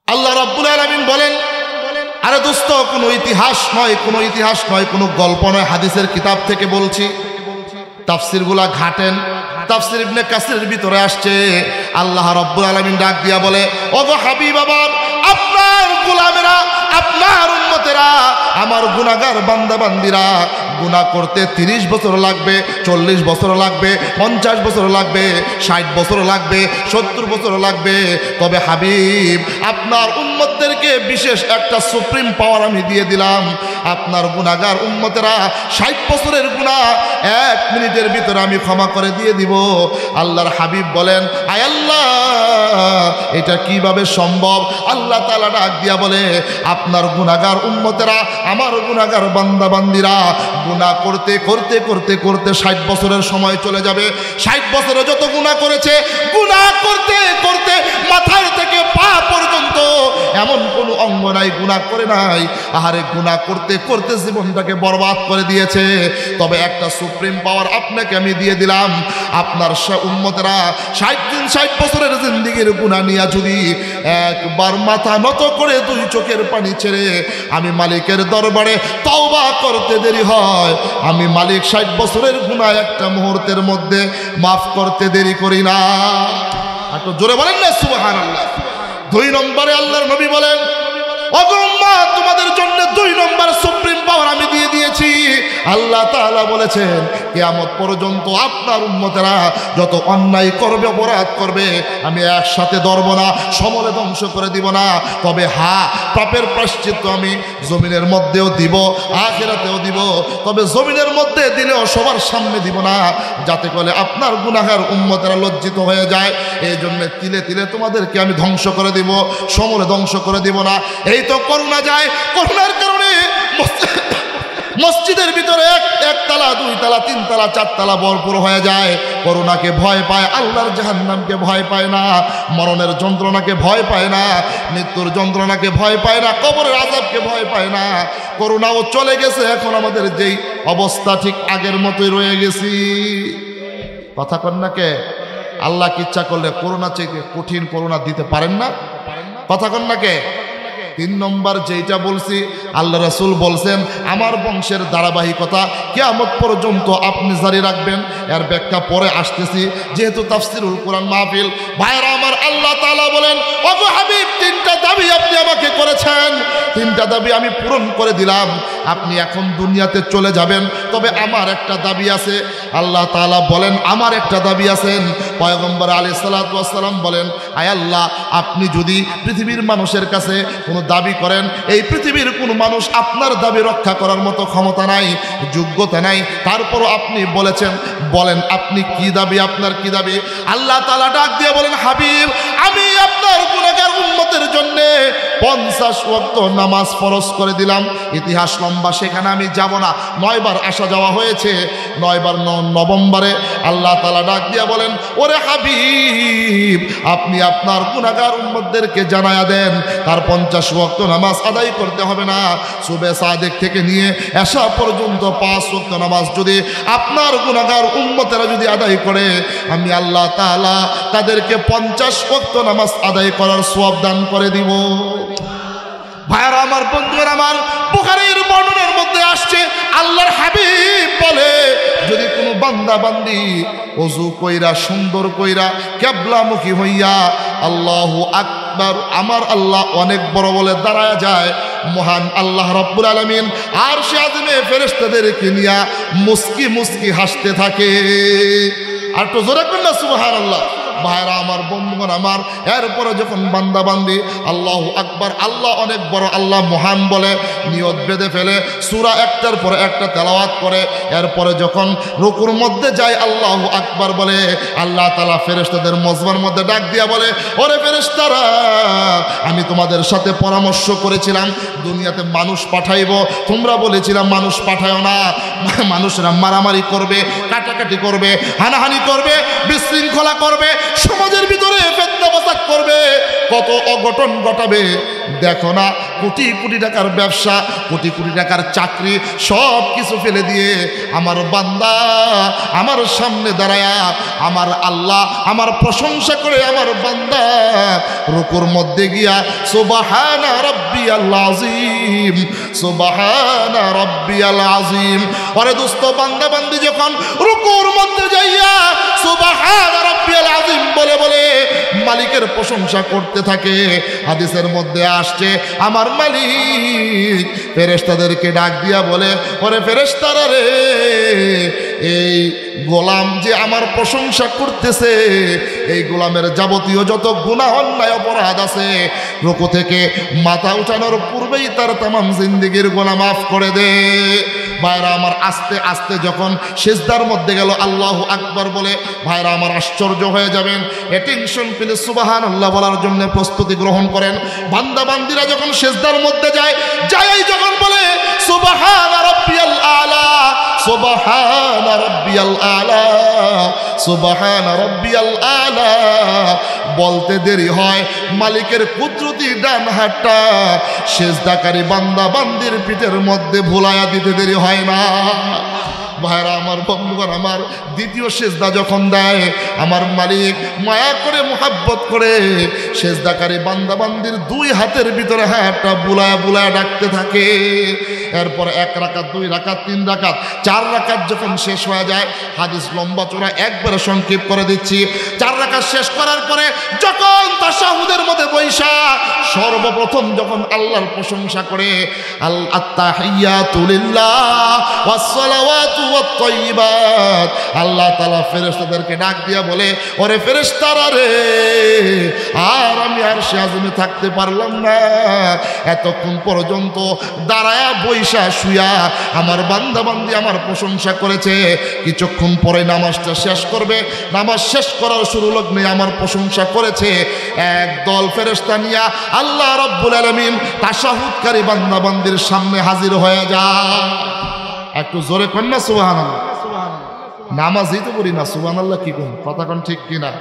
আল্লাহ রাব্বুল আলামিন বলেন, আরে দোস্ত, কোনো ইতিহাস নয়, কোনো ইতিহাস নয়, কোনো গল্প নয়, হাদিসের কিতাব থেকে বলছি। তাফসিরগুলা ঘাটেন। তাফসির ইবনে কাসিরের ভিতরে আসছে, আল্লাহ রাব্বুল আলামিন ডাক দিয়া বলে, ওগো হাবিব আমার, আপনার গোলামেরা, আপনার উম্মতেরা, আমার গুনাহগার বান্দা বান্দিরা গুনাহ করতে 30 বছর লাগবে, 40 বছর লাগবে, 50 বছর লাগবে, 60 বছর লাগবে, 70 বছর লাগবে, তবে হাবিব আপনার উম্মতদেরকে বিশেষ একটা সুপ্রিম পাওয়ার আমি দিয়ে দিলাম। আপনার গুনাহগার উম্মতেরা 60 বছরের গুনাহ 1 মিনিটের ভিতরে আমি ক্ষমা করে দিয়ে দিব। আল্লাহর হাবিব বলেন, আয় আল্লাহ, এটা কিভাবে সম্ভব? আল্লাহ তাআলা ডাক দিয়া বলে, আপনার গুনাহগার উম্মতেরা, আমার গুনাহগার বান্দা বান্দিরা গুনাহ করতে করতে করতে করতে 60 বছরের সময় চলে যাবে। 60 বছরে যত গুনাহ করেছে, গুনাহ করতে করতে মাথার থেকে পা পর্যন্ত এমন কোনো অঙ্গ নাই গুনাহ করে নাই। আহারে, গুনাহ করতে করতে জীবনটাকে বরবাদ করে দিয়েছে। তবে একটা সুপ্রিম পাওয়ার আপনাকে আমি দিয়ে দিলাম। আপনার উম্মতেরা 60 দিন 60 বছরের জিন্দেগির গুনাহ নিয়ে যদি একবার মাথা নত করে 2 চোখের পানি ছেড়ে আমি মালিকের দরবারে তওবা করতে দেরি হয়, আমি মালিক 60 বছরের গুনাহ একটা মুহূর্তের মধ্যে মাফ করতে দেরি করি না। আর তো জোরে বলেন না সুবহানাল্লাহ। 2 নম্বরে আল্লাহর নবী বলেন, ওগো উম্মাত, তোমাদের জন্য 2 নম্বর সুপ্রিম পাওয়ার আমি দিয়ে দিয়েছি। আল্লাহ তাআলা বলেছেন, কিয়ামত পর্যন্ত আপনার উম্মতেরা যত অন্যায় করবে, অপরাধ করবে, আমি একসাথে ধরব না, সমূলে ধ্বংস করে দিব না। তবে হ্যাঁ, পাপের প্রায়শ্চিত্ত আমি জমিনের মধ্যেও দিব, আখিরাতেও দিব। তবে জমিনের মধ্যে দিলেও সবার সামনে দিব না, যাতে করে আপনার গুনাহগার উম্মতেরা লজ্জিত হয়ে যায়। এই জন্য তিলে তিলে তোমাদেরকে আমি ধ্বংস করে দিব, সমূলে ধ্বংস করে দিব না। এই তো করোনা যায়, করোনার কারণে মসজিদের ভিতরে 1 তালা, 2 তালা, 3 তালা, 4 তালা ভরপুর হয়ে যায়। করোনাকে ভয় পায়, আল্লাহর জাহান্নামকে ভয় পায় না, মরণের যন্ত্রণাকে ভয় পায় না, মৃত্যুর যন্ত্রণাকে ভয় পায় না, কবরের আযাবকে ভয় পায় না। করোনাও চলে গেছে, এখন আমাদের যেই অবস্থা ঠিক আগের মতোই রয়ে গেছি। কথা কন না কে? আল্লাহ কি ইচ্ছা করলে করোনা থেকে কঠিন করোনা দিতে পারেন না? কথা কন না কে? 3 নম্বর যেটা বলছি, আল্লাহ রাসূল বলছেন, আমার বংশের ধারাবাহিকতা কিয়ামত পর্যন্ত আপনি জারি রাখবেন। এর ব্যাখ্যা পরে আসতেছি, যেহেতু তাফসীরুল কোরআন মাহফিল। ভাইরা আমার, আল্লাহ তাআলা বলেন, ওগো হাবিব, 3টা দাবি আপনি আমাকে করেছেন, 3টা দাবি আমি পূরণ করে দিলাম। আপনি এখন দুনিয়াতে চলে যাবেন, তবে আমার একটা দাবি আছে। আল্লাহ তাআলা বলেন, আমার একটা দাবি আছেন। পয়গম্বর আলাইহিস সালাতু ওয়াস সালাম বলেন, আয় আল্লাহ, আপনি যদি পৃথিবীর মানুষের কাছে কোনো দাবি করেন, এই পৃথিবীর কোনো মানুষ আপনার দাবি রক্ষা করার মতো ক্ষমতা নাই, যোগ্যতা নাই, তারপরও আপনি বলেছেন, বলেন আপনি কি দাবি, আপনার কি দাবি? আল্লাহ তাআলা ডাক দিয়ে বলেন, হাবিব, আমি আপনার গুনাহগার উম্মতের জন্য 50 ওয়াক্ত নামাজ ফরজ করে দিলাম। ইতিহাস লম্বা, সেখানে আমি যাব না। 9 বার আসা যাওয়া হয়েছে, 9 বার নভেম্বরে আল্লাহ তাআলা ডাক দিয়ে বলেন, ওরে হাবিব, আপনি আপনার গুনাহগার উম্মতদেরকে জানায়া দেন, তার 50 ওয়াক্ত নামাজ আদায় করতে হবে না। সুবহে সাদিক থেকে নিয়ে এশা পর্যন্ত 5 ওয়াক্ত নামাজ যদি আপনার গুনাহগার উম্মতেরা যদি আদায় করে, আমি আল্লাহ তাআলা তাদেরকে 50 ওয়াক্ত নামাজ আদায় করার সওয়াব দান করে দিব। ভাইরা আমার, বন্ধুরা আমার, বুখারীর বর্ণনার মধ্যে আসছে, আল্লাহর হাবিব বলে, যদি কোনো বান্দা বান্দি ওযু কইরা সুন্দর কইরা কিবলামুখী হইয়া আল্লাহু আকবার, আমার আল্লাহ অনেক বড় বলে দাঁড়ায় যায়, মহান আল্লাহ রাব্বুল আলামিন আরশে আযমে ফেরেশতাদেরকে নিয়া মুস্কি মুস্কি হাসতে থাকে। আর তো জোরে করেন না সুবহানাল্লাহ। ভাইরা আমার, বন্ধুগণ আমার, এরপরে যখন বান্দা বান্দি আল্লাহু আকবার, আল্লাহ অনেক বড়, আল্লাহ মহান বলে নিয়ত বেঁধে ফেলে, সূরা একটার পরে একটা তেলাওয়াত করে, এরপরে যখন রুকুর মধ্যে যায় আল্লাহু আকবার বলে, আল্লাহ তাআলা ফেরেশতাদের মজমার মধ্যে ডাক দিয়া বলে, ওরে ফেরেশতারা, আমি তোমাদের সাথে পরামর্শ করেছিলাম দুনিয়াতে মানুষ পাঠাইব, তোমরা বলেছিলাম মানুষ পাঠায়ও না, মানুষরা মারামারি করবে, কাটাকাটি করবে, হানাহানি করবে, বিশৃঙ্খলা করবে, সমাজের ভিতরে ফিতনা আত্মসাৎ করবে, কত অঘটন ঘটাবে। দেখো না, কোটি কোটি টাকার ব্যবসা, কোটি কোটি টাকার চাকরি সব কিছু ফেলে দিয়ে আমার বান্দা আমার সামনে দাঁড়ায়া আমার আল্লাহ আমার প্রশংসা করে আমার বান্দা রুকুর মধ্যে গিয়া সুবহানা রাব্বিয়াল আযীম, সুবহানা রাব্বিয়াল আযীম। ওরে দোস্ত, বান্দা বান্দি যখন রুকুর মধ্যে যাইয়া সুবহানা রাব্বিয়াল আযীম বলে বলে মালিকের প্রশংসা করতে থাকে, হাদিসের মধ্যে আসছে আমার মালিক ফেরেশতাদেরকে ডাক দিয়া বলে, ওরে ফেরেশতারা রে, এই গোলাম যে আমার প্রশংসা করতেছে, এই গোলামের যাবতীয় যত গুনাহ অন্যায় অপরাধ আছে রুকু থেকে মাথা উঠানোর পূর্বেই তার তামাম জিন্দেগির গুনাহ মাফ করে দে। ভাইরা আমার, আস্তে আস্তে যখন সিজদার মধ্যে গেল আল্লাহু আকবার বলে, ভাইরা আমার আশ্চর্য হয়ে যাবেন। টেনশন পেলে সুবহানাল্লাহ বলার জন্য প্রস্তুতি গ্রহণ করেন। বান্দা বান্দিরা যখন সিজদার মধ্যে যায়, যাই যখন বলে সুবহানা রাব্বিয়াল আলা, সুবহানা রাব্বিয়াল আলা, সুবহানা রাব্বিয়াল আলা বলতে দেরি হয়, মালিকের কুদরতি ডান হাতটা সিজদাকারী বান্দা বান্দির পিঠের মধ্যে ভুলাইয়া দিতে দেরি হয় না। ভাইরা আমার, বন্ধুগণ আমার, দ্বিতীয় সেজদা যখন দেয় আমার মালিক মায়া করে মোহাব্বত করে সেজদাকারী বান্দা বান্দির দুই হাতের ভিতরে হাতটা বুলায়া বুলায়া ডাকতে থাকে। এরপর 1 রাকাত 2 রাকাত 3 রাকাত 4 রাকাত যখন শেষ হয়ে যায়, হাদিস লম্বা চড়া একবারে সংক্ষেপ করে দিচ্ছি। 4 রাকাত শেষ করার পরে যখন তাশাহুদের মধ্যে বৈশা সর্বপ্রথম যখন আল্লাহর প্রশংসা করে, আত-তাহিয়াতু লিল্লাহ ওয়াস সালাওয়াতু ওয়াত তাইয়্যিবাত, আল্লাহ তাআলা ফেরেশতাদেরকে ডাক দিয়া বলে, ওরে ফেরেশতারা রে, আর আমি আরশে আযমে থাকতে পারলাম না, এতক্ষণ পর্যন্ত দাঁড়ায়া বৈশা শুয়া আমার বান্দা বান্দি আমার প্রশংসা করেছে, কিছুক্ষণ পরে নামাজটা শেষ করবে, নামাজ শেষ করার শুরু লগ্নে আমার প্রশংসা করেছে। একদল ফেরেশতা নিয়া আল্লাহ রাব্বুল আলামিন তাশাহুদকারী বান্দা বান্দির সামনে হাজির হয়ে যায়। একটু জোরে কর না সুবহানাল্লাহ। নামাজই তো পড়ি না, সুবহানাল্লাহ কি কোন কথা কোন ঠিক কিনা?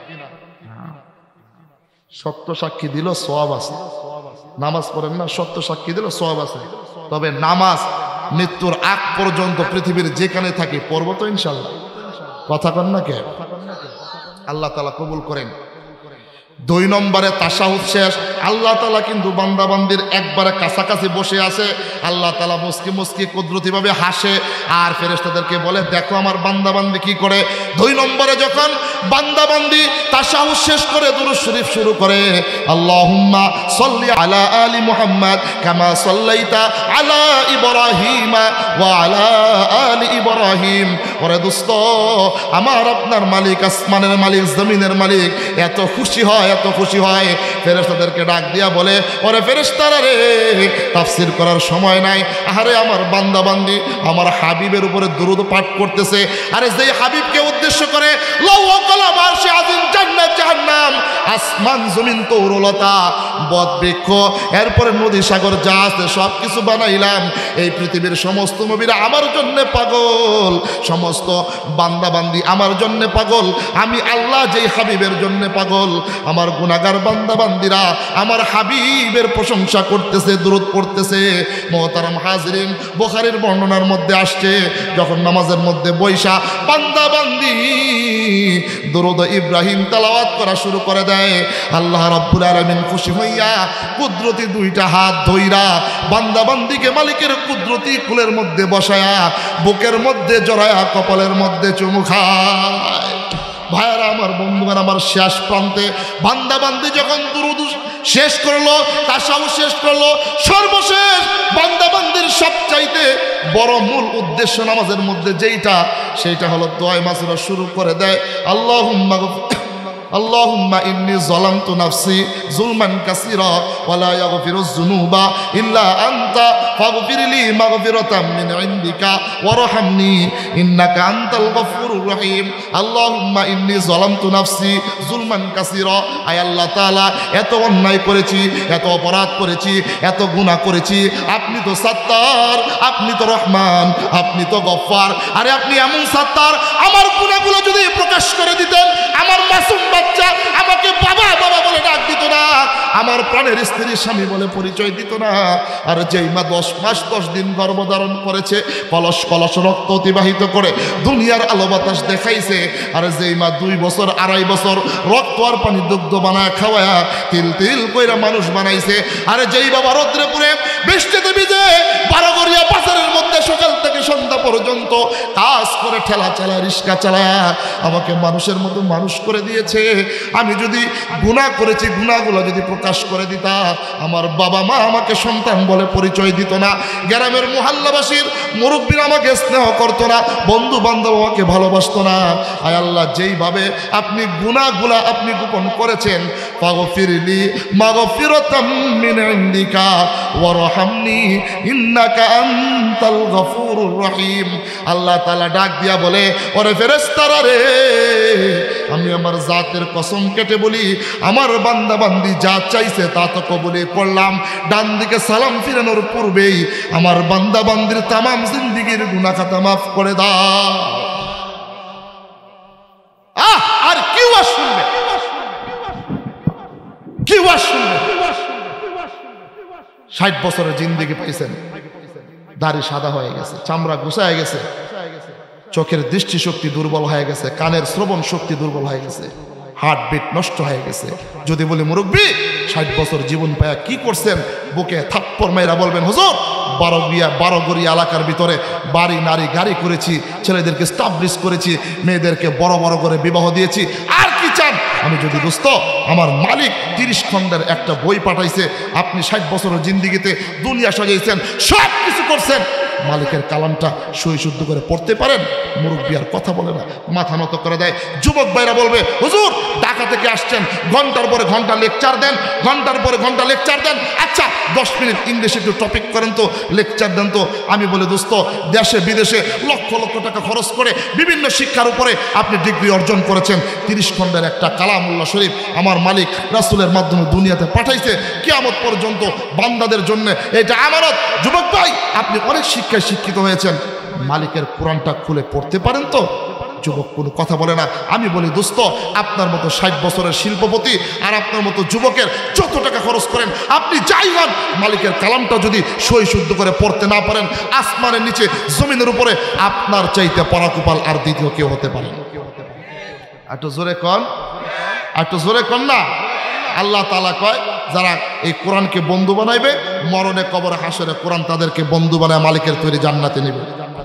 সত্য সাক্ষী দিল সওয়াব আছে, নামাজ পড়েন না, সত্য সাক্ষী দিল সওয়াব আছে। তবে নামাজ মৃত্যুর আগ পর্যন্ত পৃথিবীর যেখানে থাকি পড়ব তো ইনশাআল্লাহ। কথা কন না কে? আল্লাহ তাআলা কবুল করেন। 2 নম্বরে তাশাহুদ শেষ, আল্লাহ তাআলা কিন্তু বান্দা বান্দির একবারে কাছাকাছি বসে আছে। আল্লাহ তাআলা মুস্কি মুস্কি কুদরতিভাবে হাসে আর ফেরেশতাদেরকে বলে, দেখো আমার বান্দা বান্দি কি করে। 2 নম্বরে যখন বান্দা বান্দি তাশাহুদ শেষ করে দুরূদ শরীফ শুরু করে, আল্লাহুম্মা সাল্লি আলা আলি মুহাম্মাদ কামা সাল্লাইতা আলা ইব্রাহিমা ওয়া আলা আলি ইব্রাহিম। ওরে দোস্ত, আমার আপনার মালিক, আসমানের মালিক, জমিনের মালিক এত খুশি হয়, এত খুশি হয়, ফেরেশতাদেরকে ডাক দিয়া বলে, ওরে ফেরেশতারা রে, তাফসীর করার সময় নাই। আরে আমার বান্দা বান্দি আমার হাবিবের উপরে দুরূদ পাঠ করতেছে। আরে যেই হাবিবকে উদ্দেশ্য করে লৌহ কলম আরশে আজিম, জান্নাত জাহান্নাম, আসমান জমিন তৌরলতা বট বৃক্ষ, এরপরে নদী সাগর যা আছে সব কিছু বানাইলাম। এই পৃথিবীর সমস্ত নবীরা আমার জন্য পাগল, সমস্ত বান্দা বান্দি আমার জন্য পাগল, আমি আল্লাহ যেই হাবিবের জন্য পাগল। আমার গুনাহগার বান্দা বান্দিরা আমার হাবিবের প্রশংসা করতেছে, দুরূদ পড়তেছে। মুহতারাম হাজিরিন, বুখারীর বর্ণনার মধ্যে আসছে, যখন নামাজের মধ্যে বৈশা বান্দা বান্দি দুরূদ ইব্রাহিম তেলাওয়াত করা শুরু করে দেয়, আল্লাহ রাব্বুল আলামিন খুশি হইয়া কুদরতি 2টা হাত ধইরা বান্দা বান্দিকে মালিকের কুদরতি কুলের মধ্যে বসায়া বুকের মধ্যে জড়ায়া কপালের মধ্যে চুমু খায়। ভাইয়ারা আমার, বন্ধুগণ আমার, শেষ প্রান্তে বান্দা বান্দি যখন দুরূদ শেষ করলো, তাশাহুদ শেষ করলো, সর্বশেষ বান্দা বান্দির সবচাইতে বড় মূল উদ্দেশ্য নামাজের মধ্যে যেইটা, সেইটা হলো দোয়া মাসুরা শুরু করে দেয়, আল্লাহুম্মা ইন্নী যালামতু নাফসি যুলমান কাসীরা ওয়া লা ইয়াগফিরুয যুনুবা ইল্লা আনতা ফাগফিরলি মাগফিরাতাম মিন ইনদিকা ওয়ারহামনি ইন্নাকা আনতাল গফুরুর রহিম। আল্লাহুম্মা ইন্নী যালামতু নাফসি যুলমান কাসীরা। আয় আল্লাহ তাআলা, এত অন্যায় করেছি, এত অপরাধ করেছি, এত গুনাহ করেছি। আপনি তো সাত্তার, আপনি তো রহমান, আপনি তো গফফার। আরে আপনি এমন সাত্তার, আমার গুনাহগুলো যদি প্রকাশ করে দিতেন, আমার মাসুম বাচ্চা আমাকে বাবা বাবা বলে ডাক দিত না, আমার প্রাণের স্ত্রী স্বামী বলে পরিচয় দিত না। আর যেই মা 10 মাস 10 দিন গর্ভধারণ করেছে, কলস কলস রক্ত অতিবাহিত করে দুনিয়ার আলো বাতাস দেখাইছে, আর যেই মা 2 বছর 2.5 বছর রক্ত আর পানি দুগ্ধ বানায় খাওয়ায়া তিল তিল কইরা মানুষ বানাইছে, আর যেই বাবা রৌদ্রে পুরে বৃষ্টিতে ভিজে 12 গড়িয়া বাজারের মধ্যে সকাল থেকে সন্ধ্যা পর্যন্ত কাজ করে ঠেলা চালায় রিক্সা চালায় আমাকে মানুষের মতো মানুষ করে দিয়েছে। আমি যদি গুনাহ করেছি, গুনাহগুলো যদি প্রকাশ করে দিতা, আমার বাবা মা আমাকে সন্তান বলে পরিচয় দিত না, গ্রামের মুহাল্লাবাসীর মুরব্বীরা আমাকে স্নেহ করতো না, বন্ধু বান্ধব আমাকে ভালোবাসতো না। আয় আল্লাহ, যেইভাবে আপনি গুনাহগুলা আপনি গোপন করেছেন, ফাগফিরলি মাগফিরাতাম মিন ইনদিকা ওয়ারহামনি ইন্নাকা আনতাল গফুরুর রহিম। আল্লাহ তাআলা ডাক দিয়া বলে, ওরে ফেরেশতারা রে, আমি আমার জাতের কসম কেটে বলি, আমার বান্দা বান্দি যা চাইছে তা তো কবুলই করলাম। ডান দিকে সালাম ফিরানোর পূর্বেই আমার বান্দা বান্দির তামাম জিন্দেগীর গুনাহ খাতা মাফ করে দাও। আর কি ওয়াজ শুনবে, কি ওয়াজ শুনবে? 60 বছরের জিন্দেগি পাইছেন, দাড়ি সাদা হয়ে গেছে, চামড়া গুছায় গেছে, চোখের দৃষ্টিশক্তি দুর্বল হয়ে গেছে, কানের শ্রবণ শক্তি দুর্বল হয়ে গেছে, হার্টবিট নষ্ট হয়ে গেছে। যদি বলি মুরব্বী 60 বছর জীবন পায়া কি করছেন, বুকে থাপ্পড় মাইরা বলবেন, হুজুর 12 গড়িয়া এলাকার ভিতরে বাড়ি নারী গাড়ি করেছি, ছেলেদেরকে স্টাবলিশ করেছি, মেয়েদেরকে বড় বড় করে বিবাহ দিয়েছি, আর কি চান? আমি যদি দোস্ত, আমার মালিক 30 খণ্ডের একটা বই পাঠাইছে, আপনি 60 বছরের জিন্দিগিতে দুনিয়া সাজাইছেন, সব কিছু করছেন, মালিকের কালামটা সই শুদ্ধ করে পড়তে পারেন? মুরব্বী আর কথা বলে না, মাথা নত করে দেয়। যুবক ভাইরা বলবে, হুজুর ঢাকা থেকে আসছেন, ঘন্টার পরে ঘন্টা লেকচার দেন, ঘন্টার পরে ঘন্টা লেকচার দেন, আচ্ছা 10 মিনিট ইংলিশে একটু টপিক করেন তো, লেকচার দেন তো। আমি বলে, দোস্ত, দেশে বিদেশে লক্ষ লক্ষ টাকা খরচ করে বিভিন্ন শিক্ষার উপরে আপনি ডিগ্রি অর্জন করেছেন, 30 খণ্ডের একটা কালামুল্লাহ শরীফ আমার মালিক রাসূলের মাধ্যমে দুনিয়াতে পাঠাইছে, কিয়ামত পর্যন্ত বান্দাদের জন্য এটা আমানত। যুবক ভাই, আপনি অনেক শিক্ষায় শিক্ষিত হয়েছেন, মালিকের কোরআনটা খুলে পড়তে পারেন তো? যুবক কোনো কথা বলে না। আমি বলি, দোস্ত, আপনার মতো 60 বছরের শিল্পপতি আর আপনার মতো যুবকের যত টাকা খরচ করেন, আপনি যাই হন, মালিকের কালামটা যদি সই শুদ্ধ করে পড়তে না পারেন, আসমানের নিচে জমিনের উপরে আপনার চাইতে পরাকুপাল আর দ্বিতীয় কেউ হতে পারে। একটু জোরে কন, একটু জোরে কন না। আল্লাহ তাআলা কয়, যারা এই কোরআনকে বন্ধু বানাইবে, মরণে কবরে হাসরে কোরআন তাদেরকে বন্ধু বানায় মালিকের তৈরি জান্নাতে নেবে।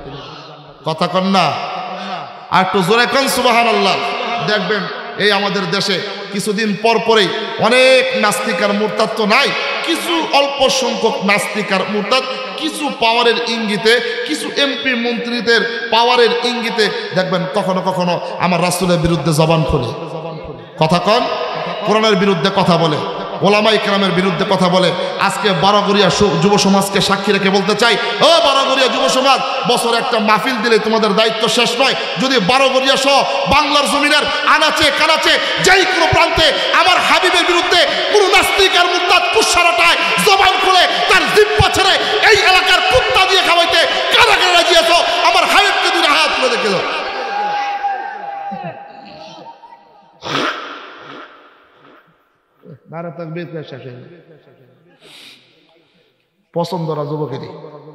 কথা কন না, আর একটু জোরে কন সুবহানাল্লাহ। দেখবেন এই আমাদের দেশে কিছুদিন পর পরেই অনেক নাস্তিক আর মুরতাদ তো নাই, কিছু অল্প সংখ্যক নাস্তিক আর মুরতাদ কিছু পাওয়ারের ইঙ্গিতে, কিছু এমপি মন্ত্রীদের পাওয়ারের ইঙ্গিতে দেখবেন কখনো কখনো আমার রাসূলের বিরুদ্ধে জবান খোলে। কথা কন, কোরআনের বিরুদ্ধে কথা বলে, ওলামা ইকরামের বিরুদ্ধে কথা বলে। আজকে 12 গড়িয়া যুব সমাজকে সাক্ষী রেখে বলতে চাই, ও 12 গড়িয়া যুব সমাজ, বছরে একটা মাহফিল দিলে তোমাদের দায়িত্ব শেষ নয়। যদি 12 গড়িয়া সহ বাংলার জমিনের আনাচে কানাচে যেই কোনো প্রান্তে আমার হাবিবের বিরুদ্ধে কোনো নাস্তিক আর মুরতাদ কুশারাটায় জবান খুলে তার জিহ্বা ছেড়ে এই এলাকার কুত্তা দিয়ে খাওয়াইতে কারা কারা রাজি আছো? আমার হাবিবকে দুই হাত তুলে দেখে দাও। পছন্দরা যুবকেরই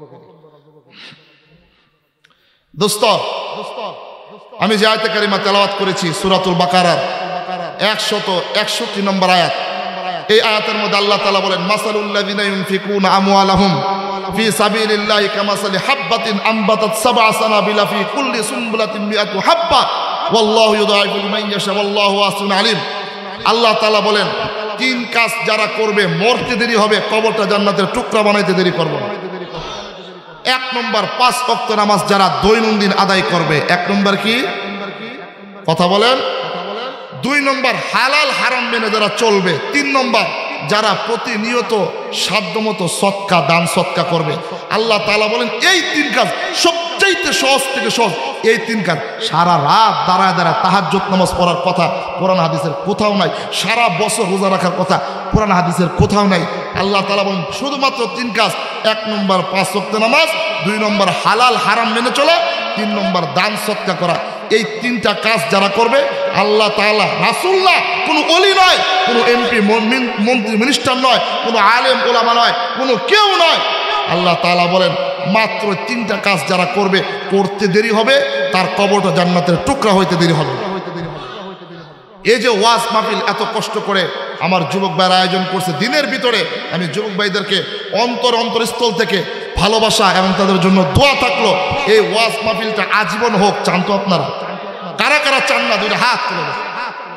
দোস্ত, আমি যে আয়াতে কারিমা তেলাওয়াত করেছি সূরাতুল বাকারার 161 নম্বর আয়াত, এই আয়াতের মধ্যে আল্লাহ তাআলা বলেন, মাসালুল লাযিনা ইউনফিকুনা আমওয়ালাহুম ফি সাবিলিল্লাহি কামাসালি হাববাতিন আমবাতাত সাবআ সানাবিলা ফি কুল্লি সুনবুলাতিন মিআতু হাব্বা ওয়াল্লাহু ইউদাইফু লিমান ইয়াশা ওয়াল্লাহু ওয়াসিউন আলিম। আল্লাহ তাআলা বলেন, 3 কাজ যারা করবে মরতে দেরি হবে, কবরটা জান্নাতের টুকরা বানাইতে দেরি করবে না। 1 নম্বর 5 ওয়াক্ত নামাজ যারা দৈনন্দিন আদায় করবে। 1 নম্বর কি? কথা বলেন। 2 নম্বর হালাল হারাম মেনে যারা চলবে। 3 নম্বর যারা প্রতিনিয়ত সাধ্যমতো সদকা দান সদকা করবে। আল্লাহ তাআলা বলেন, এই 3 কাজ সব সবচাইতে সহজ থেকে সহজ এই 3 কাজ। সারা রাত দাঁড়ায় দাঁড়ায় তাহাজ্জুদ নামাজ পড়ার কথা কোরআন হাদিসের কোথাও নাই। সারা বছর রোজা রাখার কথা কোরআন হাদিসের কোথাও নাই। আল্লাহ তাআলা বলেন শুধুমাত্র 3 কাজ। 1 নম্বর 5 ওয়াক্ত নামাজ, 2 নম্বর হালাল হারাম মেনে চলা, 3 নম্বর দান সদকা করা। এই 3টা কাজ যারা করবে আল্লাহ তাআলা, রাসূল না, কোনো ওলি নয়, কোনো এমপি মন্ত্রী মিনিস্টার নয়, কোনো আলেম ওলামা নয়, কোনো কেউ নয়, আল্লাহ তাআলা বলেন মাত্র 3টা কাজ যারা করবে, করতে দেরি হবে, তার কবরটা জান্নাতের টুকরা হইতে দেরি হবে। এই যে ওয়াজ মাহফিল এত কষ্ট করে আমার যুবক ভাইয়ের আয়োজন করছে দিনের ভিতরে, আমি যুবক ভাইদেরকে অন্তরস্থল থেকে ভালোবাসা এবং তাদের জন্য দোয়া থাকলো এই ওয়াজ মাহফিলটা আজীবন হোক। চান তো আপনারা? কারা কারা চান না? 2টা হাত তুলে দেন।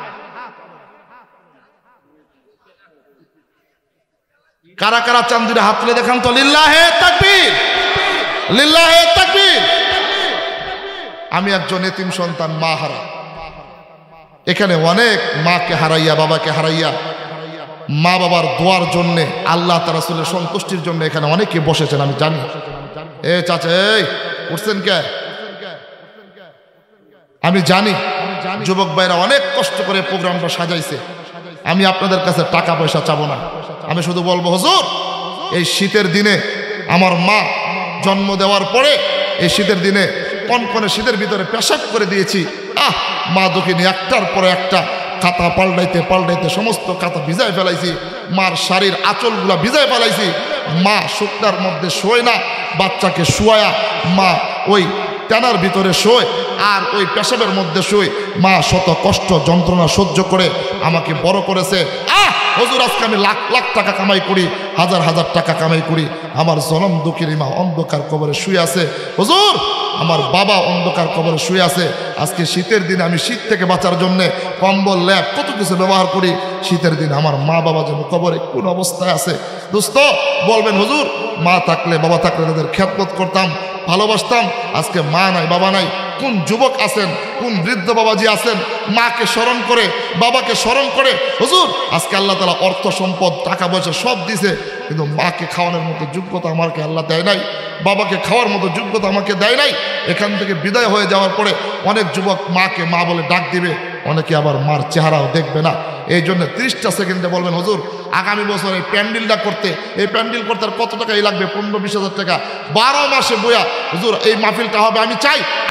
কারা কারা চান? 2টা হাত তুলে দেখান তো। লিল্লাহে তাকবীর, লিল্লাহে তাকবীর। আমি একজন এতিম সন্তান, মা হারা। এখানে অনেক মাকে হারাইয়া, বাবাকে হারাইয়া, মা বাবার দোয়ার জন্যে, আল্লাহ তাআলা রাসূলের সন্তুষ্টির জন্য এখানে অনেকে বসেছেন, আমি জানি। এ চাচা, এই উঠছেন কে? আমি জানি যুবক ভাইরা অনেক কষ্ট করে প্রোগ্রামটা সাজাইছে। আমি আপনাদের কাছে টাকা পয়সা চাবো না, আমি শুধু বলবো হুজুর এই শীতের দিনে আমার মা জন্ম দেওয়ার পরে এই শীতের দিনে কনকনে শীতের ভিতরে পেশাব করে দিয়েছি। মা দুঃখিনী একটার পরে একটা কাঁথা পাল্টাইতে পাল্টাইতে সমস্ত কাঁথা ভিজায় ফেলাইছি, মার শাড়ির আঁচলগুলা ভিজায় ফেলাইছি। মা শুকনার মধ্যে শোয় না, বাচ্চাকে শুয়ায়া মা ওই টানার ভিতরে শোয় আর ওই পেশাবের মধ্যে শোয়। মা শত কষ্ট যন্ত্রণা সহ্য করে আমাকে বড় করেছে। হুজুর আজকে আমি লাখ লাখ টাকা কামাই করি, হাজার হাজার টাকা কামাই করি, আমার জনম দুঃখিনী মা অন্ধকার কবরে শুয়ে আছে। হুজুর আমার বাবা অন্ধকার কবরে শুয়ে আছে। আজকে শীতের দিনে আমি শীত থেকে বাঁচার জন্য কম্বল, ল্যাপ, কত কিছু ব্যবহার করি। শীতের দিনে আমার মা বাবা যেন কবরে কোন অবস্থায় আছে। দোস্ত বলবেন হুজুর মা থাকলে বাবা থাকলে তাদের খেদমত করতাম, ভালোবাসতাম। আজকে মা নাই, বাবা নাই। কোন যুবক আছেন, কোন বৃদ্ধ বাবাজি আছেন মাকে স্মরণ করে, বাবাকে স্মরণ করে? হুজুর আজকে আল্লাহ তাআলা অর্থ সম্পদ টাকা পয়সা সব দিছে, কিন্তু মাকে খাওয়ানোর মতো যোগ্যতা আমাকে আল্লাহ দেয় নাই, বাবাকে খাওয়ার মতো যোগ্যতা আমাকে দেয় নাই। এখান থেকে বিদায় হয়ে যাওয়ার পরে অনেক যুবক মাকে মা বলে ডাক দিবে, অনেকে আবার মার চেহারাও দেখবে না। এই জন্য 30টা সেকেন্ডে বলবেন হুজুর আগামী বছর এই প্যান্ডেলটা করতে, এই প্যান্ডেল করতে আর কত টাকা লাগবে? 15-20 হাজার টাকা। 12 মাসে বইয়া হুজুর এই মাহফিলটা হবে, আমি চাই